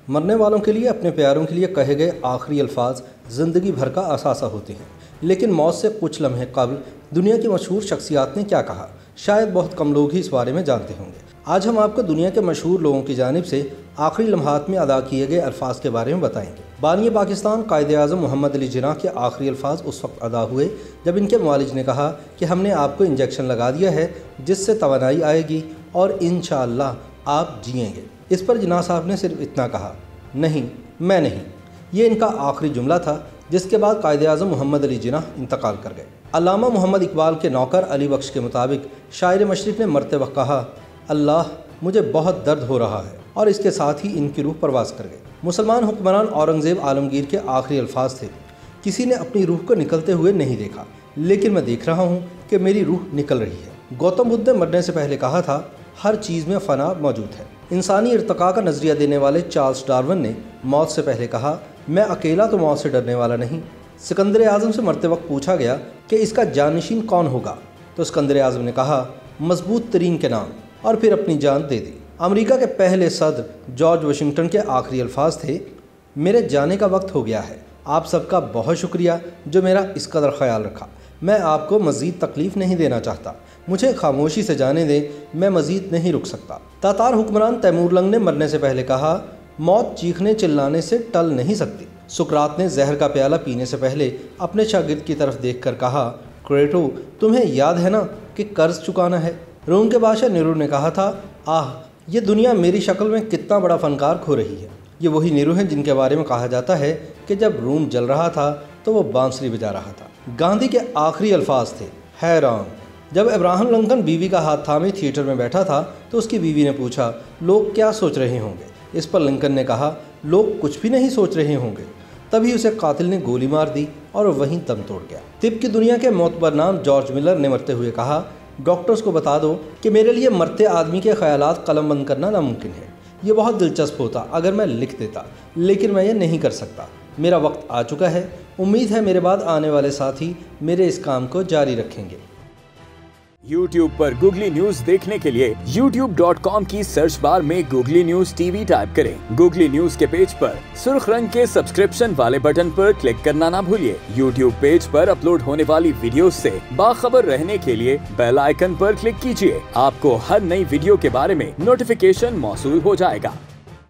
मरने वालों के लिए अपने प्यारों के लिए कहे गए आखिरी अल्फाज ज़िंदगी भर का असासा होते हैं। लेकिन मौत से कुछ लम्हे कबल दुनिया की मशहूर शख्सियात ने क्या कहा, शायद बहुत कम लोग ही इस बारे में जानते होंगे। आज हम आपको दुनिया के मशहूर लोगों की जानिब से आखिरी लम्हात में अदा किए गए अल्फाज के बारे में बताएंगे। बानी पाकिस्तान कायद-ए-आज़म मोहम्मद अली जिन्नाह के आखिरी अल्फाज उस वक्त अदा हुए जब इनके मुआलिज ने कहा कि हमने आपको इंजेक्शन लगा दिया है जिससे तवानाई आएगी और इंशाअल्लाह आप जिएंगे। इस पर जिन्नाह साहब ने सिर्फ इतना कहा, नहीं मैं नहीं। ये इनका आखिरी जुमला था, जिसके बाद कायद-ए-आज़म मोहम्मद अली जिन्नाह इंतकाल कर गए। अल्लामा मोहम्मद इकबाल के नौकर अली बख्श के मुताबिक शायर मशरिक़ ने मरते वक्त कहा, अल्लाह मुझे बहुत दर्द हो रहा है, और इसके साथ ही इनकी रूह परवास कर गई। मुसलमान हुक्मरान औरंगज़ेब आलमगीर के आखिरी अल्फाज थे, किसी ने अपनी रूह को निकलते हुए नहीं देखा, लेकिन मैं देख रहा हूँ कि मेरी रूह निकल रही है। गौतम बुद्ध ने मरने से पहले कहा था, हर चीज़ में फ़ना मौजूद है। इंसानी इर्तिका का नज़रिया देने वाले चार्ल्स डार्विन ने मौत से पहले कहा, मैं अकेला तो मौत से डरने वाला नहीं। सिकंदर आज़म से मरते वक्त पूछा गया कि इसका जानशीन कौन होगा, तो सिकंदर आज़म ने कहा, मजबूत तरीन के नाम, और फिर अपनी जान दे दी। अमेरिका के पहले सदर जॉर्ज वाशिंगटन के आखिरी अल्फाज थे, मेरे जाने का वक्त हो गया है। आप सबका बहुत शुक्रिया जो मेरा इस कदर ख्याल रखा। मैं आपको मज़ीद तकलीफ़ नहीं देना चाहता, मुझे खामोशी से जाने दें, मैं मज़ीद नहीं रुक सकता। तातार हुक्मरान तैमूरलंग ने मरने से पहले कहा, मौत चीखने चिल्लाने से टल नहीं सकती। सुकरात ने जहर का प्याला पीने से पहले अपने शागिर्द की तरफ देखकर कहा, क्रेटो तुम्हें याद है ना कि कर्ज चुकाना है। रोम के बादशाह नीरो ने कहा था, आह ये दुनिया मेरी शक्ल में कितना बड़ा फनकार खो रही है। ये वही नीरो हैं जिनके बारे में कहा जाता है कि जब रोम जल रहा था तो वो बांसुरी बजा रहा था। गांधी के आखिरी अल्फाज थे, हैरान। जब अब्राहम लिंकन बीवी का हाथ थामे थिएटर में बैठा था तो उसकी बीवी ने पूछा, लोग क्या सोच रहे होंगे। इस पर लिंकन ने कहा, लोग कुछ भी नहीं सोच रहे होंगे। तभी उसे कातिल ने गोली मार दी और वहीं दम तोड़ गया। तिब की दुनिया के मोतबर नाम जॉर्ज मिलर ने मरते हुए कहा, डॉक्टर्स को बता दो कि मेरे लिए मरते आदमी के ख्यालात कलम बंद करना नामुमकिन है। ये बहुत दिलचस्प होता अगर मैं लिख देता, लेकिन मैं ये नहीं कर सकता। मेरा वक्त आ चुका है। उम्मीद है मेरे बाद आने वाले साथी मेरे इस काम को जारी रखेंगे। YouTube पर गूगली न्यूज देखने के लिए youtube.com की सर्च बार में गूगली न्यूज टीवी टाइप करें। गूगली न्यूज के पेज पर सुर्ख रंग के सब्सक्रिप्शन वाले बटन पर क्लिक करना ना भूलिए। YouTube पेज पर अपलोड होने वाली वीडियोस से बाखबर रहने के लिए बेल आइकन पर क्लिक कीजिए। आपको हर नई वीडियो के बारे में नोटिफिकेशन मौसूल हो जाएगा।